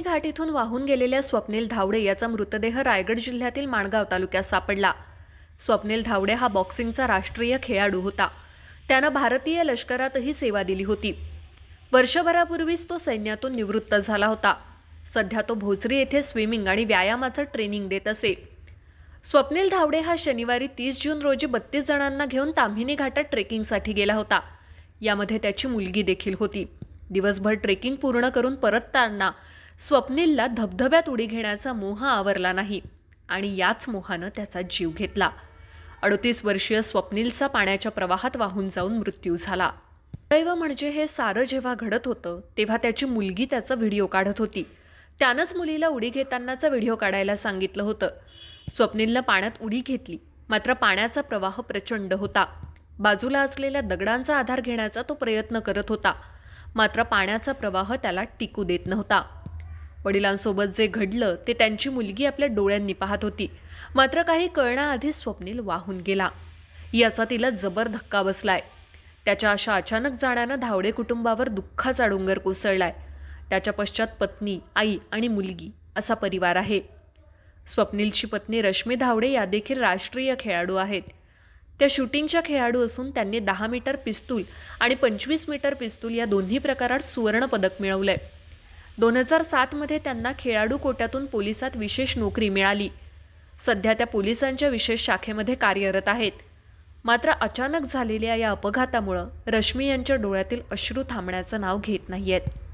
घाट इथून वाहून गेलेल्या स्वप्नील धावडे याचा मृतदेह रायगड जिल्ह्यातील माणगाव तालुक्यात सापडला। स्वप्नील धावडे हा बॉक्सिंगचा राष्ट्रीय खेळाडू होता। त्यानं भारतीय लष्करातही सेवा दिली होती। वर्षभरापूर्वीच तो सैन्यातून निवृत्त झाला होता। सध्या तो भोसरी येथे स्विमिंग आणि व्यायामाचं ट्रेनिंग देत असे। स्वप्नील धावडे हा शनिवारी 30 जून रोजी 32 जणांना घेऊन ताम्हिणी घाटात ट्रेकिंगसाठी गेला होता। यामध्ये त्याची मुलगी देखील होती। दिवसभर ट्रेकिंग पूर्ण करून परतताना स्वप्नीलला धबधब्यात उडी घेण्याचा मोह आवरला नाही आणि याच मोहानं त्याचा जीव घेतला। 38 वर्षीय स्वप्नीलचा पाण्याच्या प्रवाहात वाहून जाऊन मृत्यू झाला। दैव म्हणजे हे सारं जेव्हा घडत होतं तेव्हा त्याची मुलगी त्याचा व्हिडिओ काढत होती। त्यानंच मुलीला उडी घेतानाचा व्हिडिओ काढायला सांगितलं होतं। स्वप्नीलनं पाण्यात उडी घेतली, मात्र पाण्याचा प्रवाह प्रचंड होता। बाजूला असलेल्या दगडांचा आधार घेण्याचा तो प्रयत्न करत होता, मात्र पाण्याचा प्रवाह त्याला टिकू देत नव्हता। वडिलांसोबत जे घडलं ते त्यांची मुलगी आपल्या डोळ्यांनी पाहत होती, मात्र काही कळण्याआधी स्वप्नील वाहून गेला। याचा तिला जबर धक्का बसलाय। त्याच्या अशा अचानक जाण्यानं धावडे कुटुंबावर दुःखाचा डोंगर कोसळलाय। त्याच्या पश्चात पत्नी, आई आणि मुलगी असा परिवार आहे। स्वप्नीलची पत्नी रश्मी धावडे या देखील राष्ट्रीय खेळाडू आहेत। त्या शूटिंगच्या खेळाडू असून त्यांनी 10 मीटर पिस्तूल आणि 25 मीटर पिस्तूल या दोन्ही प्रकारात सुवर्ण पदक मिळवलंय। 2007 मध्ये त्यांना खेळाडू कोट्यातून पोलिसात विशेष नोकरी मिळाली। सध्या त्या पोलिसांच्या विशेष शाखेमध्ये कार्यरत आहेत। मात्र अचानक झालेल्या या अपघातामुळे रश्मी यांच्या डोळ्यातील अश्रू थांबण्याचं नाव घेत नाहीयेत।